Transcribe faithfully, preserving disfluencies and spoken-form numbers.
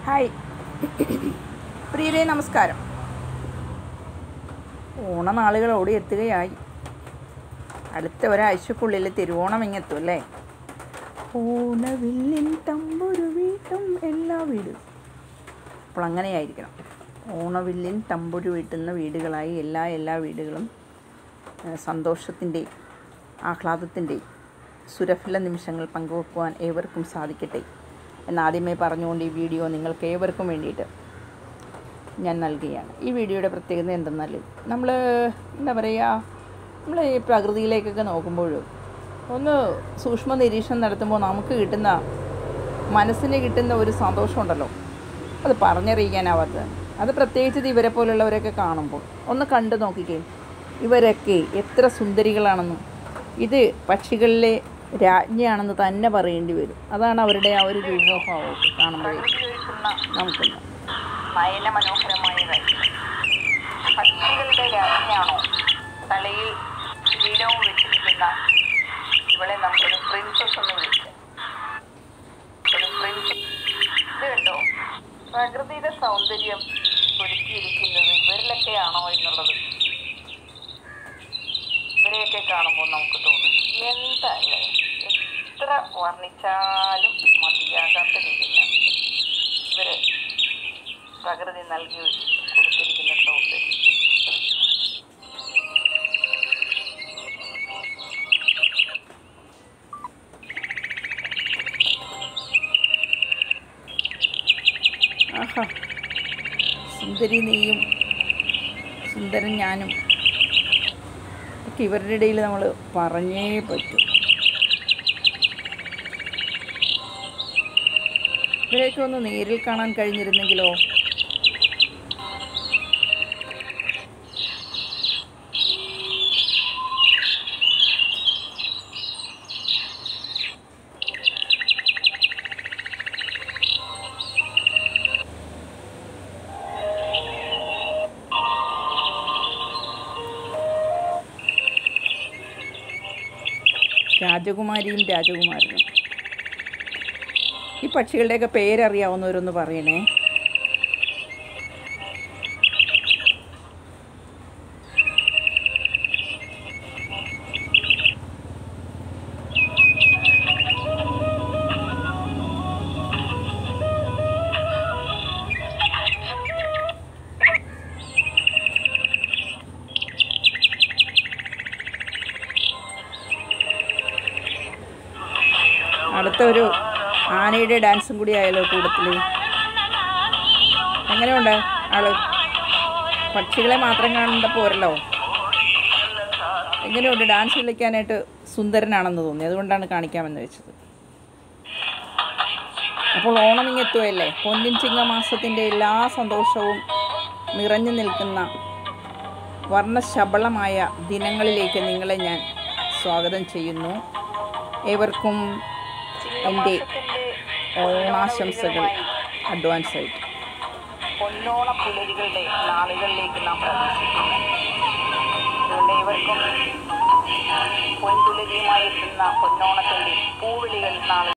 Hi പ്രിയരേ, നമസ്കാരം. ഓണനാളുകൾ ഓടി എത്തുകയായി. അടുത്ത ഒരാഴ്ചക്കുള്ളിൽ തിരുവോണം ഇങ്ങെത്തും അല്ലേ? ഓണവില്ലിൻ തമ്പുരു വീട്ടും എല്ലാ വീടും. അപ്പോൾ അങ്ങനെയായിരിക്കണം. ഓണവില്ലിൻ തമ്പുരു വീട്ടുന്ന വീടുകളായി എല്ലാ എല്ലാ വീടുകളും സന്തോഷത്തിൻ്റെയും ആഹ്ലാദത്തിൻ്റെയും സുരഭില നിമിഷങ്ങൾ പങ്കുവെക്കുവാൻ ഏവർക്കും സാധിക്കട്ടെ എന്നാദ്യമേ പറഞ്ഞുകൊണ്ട് ഈ വീഡിയോ നിങ്ങൾക്ക് ഏവർക്കും വേണ്ടിയിട്ട് ഞാൻ നൽകുകയാണ്. ഈ വീഡിയോയുടെ പ്രത്യേകത എന്തെന്നാൽ, നമ്മൾ എന്താ പറയുക, നമ്മൾ ഈ പ്രകൃതിയിലേക്കൊക്കെ നോക്കുമ്പോൾ ഒന്ന് സൂക്ഷ്മ നിരീക്ഷണം നടത്തുമ്പോൾ നമുക്ക് കിട്ടുന്ന മനസ്സിന് കിട്ടുന്ന ഒരു സന്തോഷമുണ്ടല്ലോ, അത് പറഞ്ഞറിയിക്കാനാവാത്തത്. അത് പ്രത്യേകിച്ച് ഇവരെ പോലുള്ളവരൊക്കെ കാണുമ്പോൾ ഒന്ന് കണ്ടു നോക്കിക്കേ. ഇവരൊക്കെ എത്ര സുന്ദരികളാണെന്നും ഇത് പക്ഷികളിലെ രാജ്ഞിയാണെന്ന് തന്നെ പറയേണ്ടി വരും. അതാണ് അവരുടെ ആ ഒരു രൂപഭാവം കാണുമ്പോഴേ നമുക്കുണ്ട്. നയന മനോഹരമായ കാര്യം. പക്ഷികളുടെ രാജ്ഞിയാണോ തലയിൽ കിരീടവും വെച്ചിരിക്കുന്ന ഇവളെ നമുക്കൊരു പ്രിൻസസ് എന്ന് വിളിക്കാം. ഒരു പ്രിൻസസ്. ഇത് കണ്ടോ, പ്രകൃതിയുടെ സൗന്ദര്യം ഒരുക്കിയിരിക്കുന്നത് ഇവരിലൊക്കെയാണോ എന്നുള്ളത് ഇവരെയൊക്കെ കാണുമ്പോൾ നമുക്ക് തോന്നും, എന്തല്ലേ, എത്ര വർണ്ണിച്ചാലും മതിയാകാത്ത രീതിയിലാണ് ഇവര് പ്രകൃതി നൽകി കൊടുത്തിരിക്കുന്ന സൗന്ദര്യം. ആഹാ, സുന്ദരി നീയും സുന്ദരൻ ഞാനും ഒക്കെ ഇവരുടെ ഇടയിൽ നമ്മൾ പറഞ്ഞേ പറ്റും. ഇവരെയൊക്കെ ഒന്ന് നേരിൽ കാണാൻ കഴിഞ്ഞിരുന്നെങ്കിലോ. രാജകുമാരിയും രാജകുമാരനും. ഈ പക്ഷികളുടെയൊക്കെ പേരറിയാവുന്നവരൊന്ന് പറയണേ. അടുത്ത ഒരു ആനയുടെ ഡാൻസും കൂടി ആയാലോ കൂട്ടത്തിൽ. എങ്ങനെയുണ്ട് ആള്? പക്ഷികളെ മാത്രം കാണേണ്ട പോരല്ലോ. എങ്ങനെയുണ്ട്? ഡാൻസ് കളിക്കാനായിട്ട് സുന്ദരനാണെന്ന് തോന്നി, അതുകൊണ്ടാണ് കാണിക്കാമെന്ന് വെച്ചത്. അപ്പോൾ ഓണം ഇങ്ങെത്തുകയല്ലേ? പൊന്നിൻ ചിങ്ങമാസത്തിൻ്റെ എല്ലാ സന്തോഷവും നിറഞ്ഞു നിൽക്കുന്ന വർണ്ണശബളമായ ദിനങ്ങളിലേക്ക് നിങ്ങളെ ഞാൻ സ്വാഗതം ചെയ്യുന്നു. ഏവർക്കും എൻ്റെ ഓണാശംസകൾ അഡ്വാൻസായിട്ട്. പൊന്നോണ പുലരികളുടെ നാളുകളിലേക്ക് നാം പ്രവേശിക്കുന്നു. അതുകൊണ്ട് ഏവർക്കും പൊൻപുലരിയുമായി എത്തുന്ന പൊന്നോണത്തിൻ്റെ പൂവിളികൾ നാളെ